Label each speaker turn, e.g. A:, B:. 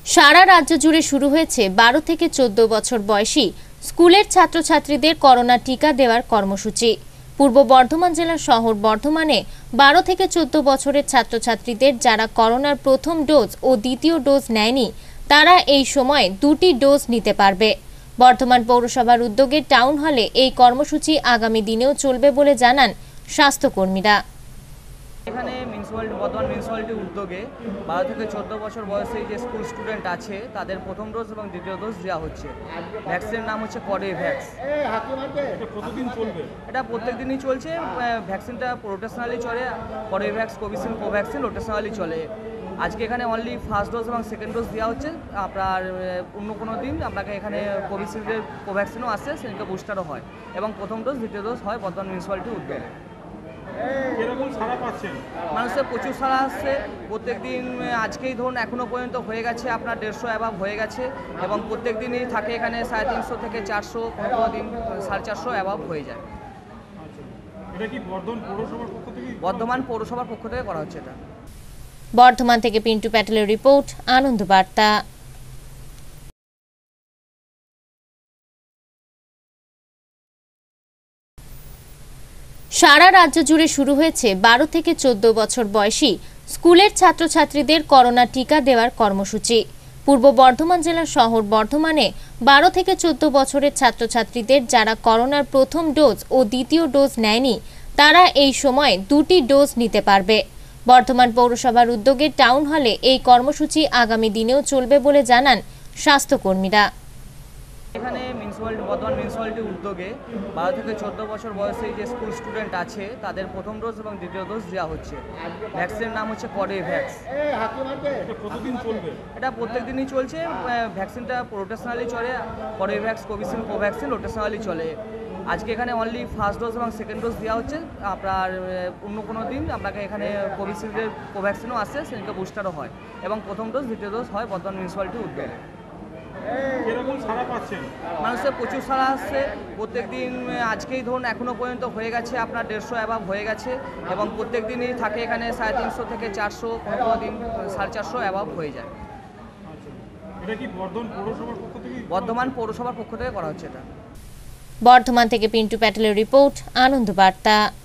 A: সারা রাজ্য জুড়ে শুরু হয়েছে 12 থেকে 14 বছর বয়সী স্কুলের ছাত্রছাত্রীদের করোনা টিকা দেওয়ার কর্মসূচি। পূর্ব বর্ধমান জেলার শহর বর্ধমানে 12 থেকে 14 বছরের ছাত্রছাত্রীদের যারা করোনার প্রথম ডোজ ও দ্বিতীয় ডোজ নেয়নি তারা এই সময় দুটি ডোজ নিতে পারবে। বর্ধমান পৌরসভার উদ্যোগে টাউন হলে এই কর্মসূচি আগামী দিনেও চলবে বলে জানান স্বাস্থ্যকর্মীরা।
B: এখানে বর্ধমান মিউনিসিপ্যালিটির উদ্যোগে 12 থেকে 14 বছর বয়সী যে স্কুল স্টুডেন্ট আছে তাদের প্রথম ডোজ এবং দ্বিতীয় ডোজ দেওয়া হচ্ছে। ভ্যাকসিনের নাম হচ্ছে কর্বেভ্যাক্স। এটা প্রত্যেক দিনই চলছে। ভ্যাকসিনটা রোটেশনালি চলে। কর্বেভ্যাক্স, কোভিশিল্ড, কোভ্যাক্সিন রোটেশনালি চলে। আজকে এখানে অনলি ফার্স্ট ডোজ এবং সেকেন্ড ডোজ দেওয়া হচ্ছে। আপনার অন্য কোনো দিন আপনাকে এখানে কোভিশিল্ডের, কোভ্যাক্সিনও আসে, সেদিনকে বুস্টারও হয় এবং প্রথম ডোজ দ্বিতীয় ডোজ হয় বর্ধমান মিউনিসিপ্যালিটির উদ্যোগে। মানুষের প্রচুর সাড়া আসছে প্রত্যেক দিন। আজকেই ধরুন এখনও পর্যন্ত হয়ে গেছে আপনার 150 অ্যাভাব হয়ে গেছে এবং প্রত্যেক দিনই থাকে এখানে 350 থেকে 400, কোনো দিন 450 অ্যাভাব হয়ে যায়। বর্ধমান পৌরসভার পক্ষ থেকে করা হচ্ছে এটা।
A: বর্ধমান থেকে পিন্টু প্যাটেলের রিপোর্ট, আনন্দ বার্তা। সারা রাজ্য জুড়ে শুরু হয়েছে 12 থেকে 14 বছর বয়সী স্কুলের ছাত্রছাত্রীদের করোনা টিকা দেওয়ার কর্মসূচি। পূর্ব বর্ধমান জেলার শহর বর্ধমানে 12 থেকে 14 বছরের ছাত্রছাত্রীদের যারা করোনার প্রথম ডোজ ও দ্বিতীয় ডোজ নেয়নি তারা এই সময় দুটি ডোজ নিতে পারবে। বর্ধমান পৌরসভার উদ্যোগে টাউন হলে এই কর্মসূচি আগামী দিনেও চলবে বলে জানান স্বাস্থ্যকর্মীরা।
B: এখানে বর্ধমান মিউনিসিপ্যালিটির উদ্যোগে 12 থেকে 14 বছর বয়সী যে স্কুল স্টুডেন্ট আছে তাদের প্রথম ডোজ এবং দ্বিতীয় ডোজ দেওয়া হচ্ছে। ভ্যাকসিনের নাম হচ্ছে কর্বেভ্যাক্স। এটা প্রত্যেক দিনই চলছে। ভ্যাকসিনটা রোটেশনালি চলে। কর্বেভ্যাক্স, কোভিশিল্ড, কোভ্যাক্সিন রোটেশনালি চলে। আজকে এখানে অনলি ফার্স্ট ডোজ এবং সেকেন্ড ডোজ দেওয়া হচ্ছে। আপনার অন্য কোনো দিন আপনাকে এখানে কোভিশিল্ডের, কোভ্যাক্সিনও আসে, সেদিনকে বুস্টারও হয় এবং প্রথম ডোজ দ্বিতীয় ডোজ হয় বর্ধমান মিউনিসিপ্যালিটির উদ্যোগে। মানুষের প্রচুর সাড়া আসছে প্রত্যেক দিন। আজকেই ধরুন এখনও পর্যন্ত হয়ে গেছে আপনার 150 অ্যাভাব হয়ে গেছে এবং প্রত্যেক দিনই থাকে এখানে 350 থেকে 400, কোনো দিন 450 অ্যাভাব হয়ে যায়। বর্ধমান পৌরসভার পক্ষ থেকে করা হচ্ছে এটা।
A: বর্ধমান থেকে পিন্টু প্যাটেলের রিপোর্ট, আনন্দ বার্তা।